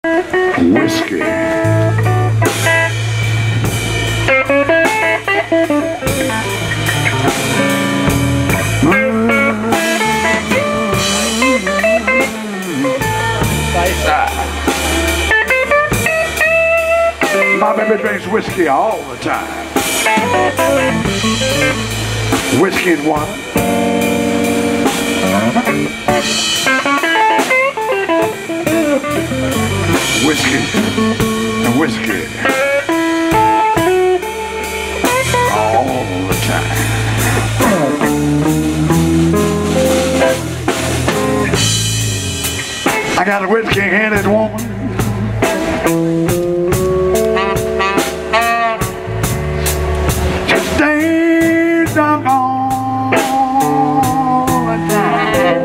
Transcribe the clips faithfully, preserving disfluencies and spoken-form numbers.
Whiskey. My baby drinks whiskey all the time. Whiskey and water. Whiskey and whiskey all the time. I got a whiskey-headed woman. She stays drunk all the time.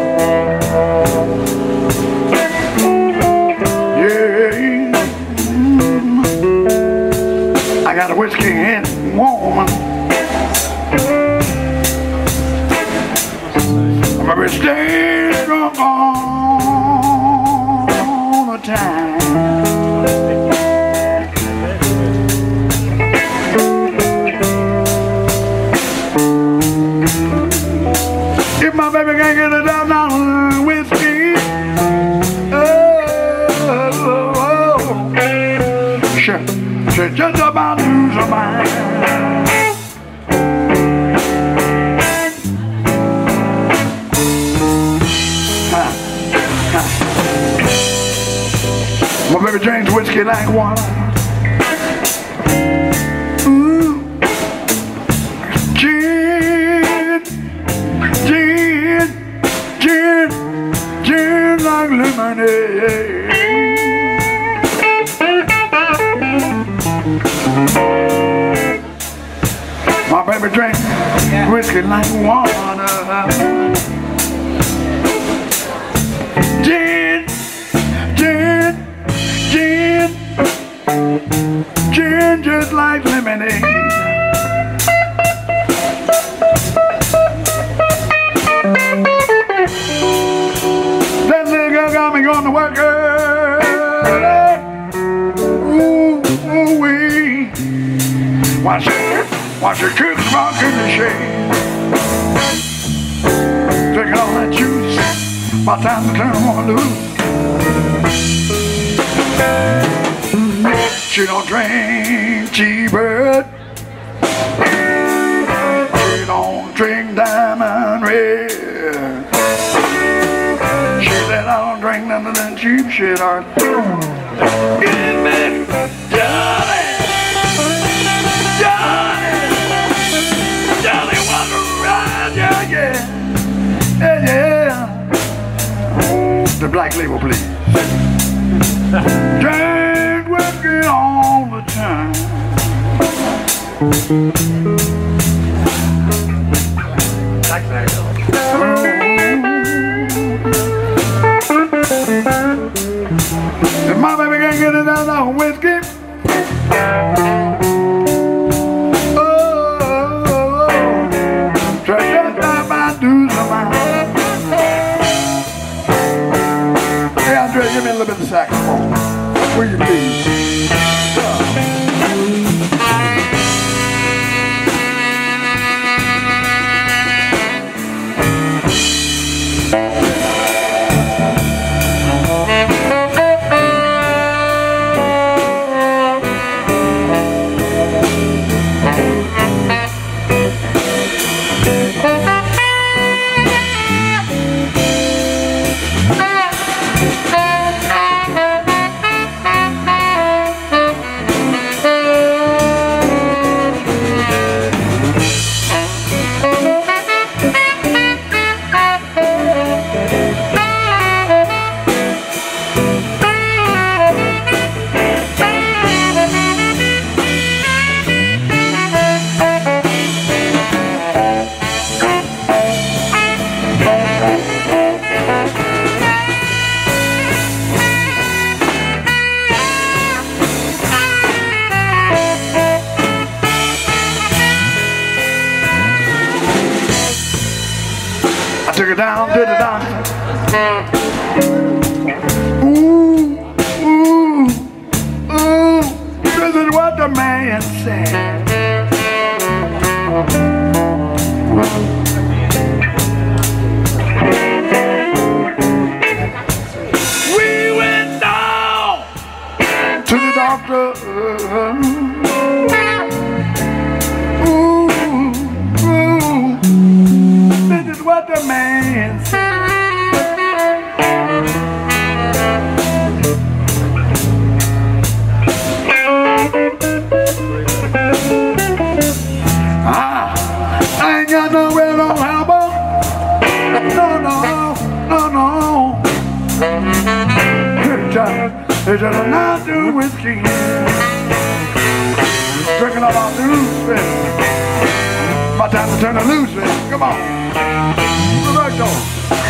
Yeah, I got a whiskey-headed woman. Baby stays drunk all the time. If my baby can't get it down on whiskey, oh, oh, oh, she, she just about lose her mind. My baby drinks whiskey like water. Ooh. Gin, gin, gin, gin like lemonade. My baby drinks whiskey like water. Gin, gin, gin, gin just like lemonade. That little girl got me going to work early. Ooh, ooh wee. While she, while she cooks rock in the shade, drinking all that juice. By the time the turn on loose, she don't drink T-Bird. She don't drink Diamond Red. She said I don't drink none of that cheap shit. I get it, man, Johnny, Johnny, Johnny, wanna ride, yeah, yeah, yeah, yeah. The black label, please. Drink whiskey all the time. If my baby can't get it out of whiskey, oh, oh, oh, try to stop my dues of mine. Hey, Andre, give me a little bit of saxophone. Will you please? I took her down to the doctor. Ooh, ooh. man said. We went down to the doctor. Ooh, ooh, this is what the man said. I ain't got no way to help her. No, no, no, no. It's just, it's just not do whiskey. Drinking up our loose fish. My time to turn the loose fish. Come on. Roberto.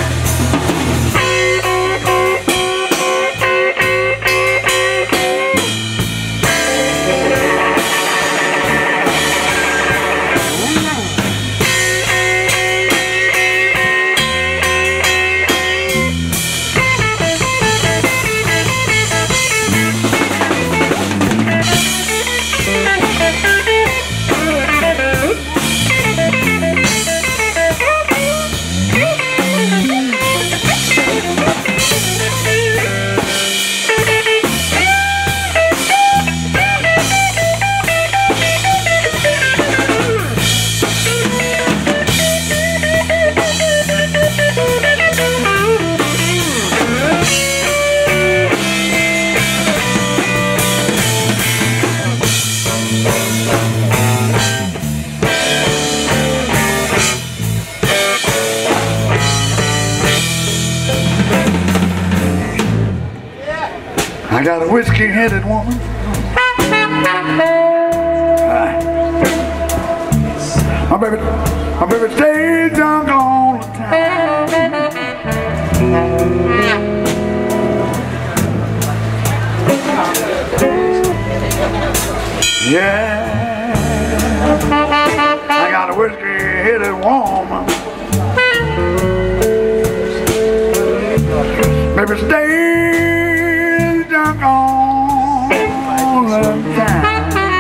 I got a whiskey-headed woman. My baby, my baby stays drunk all the time. Yeah, I got a whiskey-headed woman. Baby stays drunk all the time.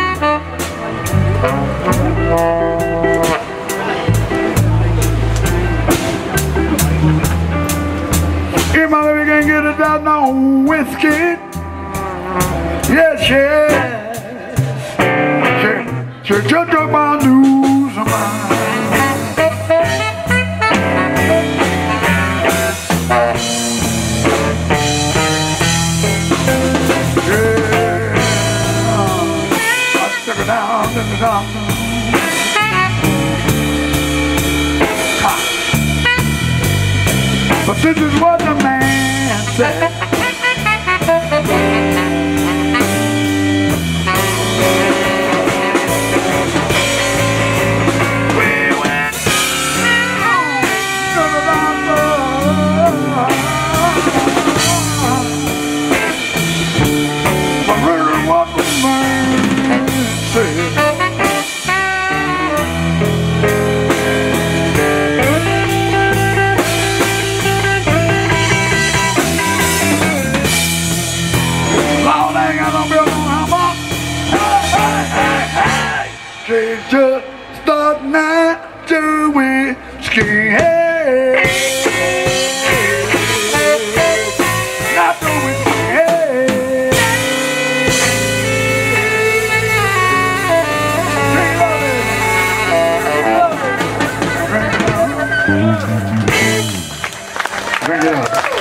If my baby can't get it down no whiskey, yes, yes. She just took my news of mine. Yeah, I took her down to the doctor. But this is what the man said. She just started not to whiskey, hey. Not to whiskey, hey. Drink it up, drink it up. Drink it up.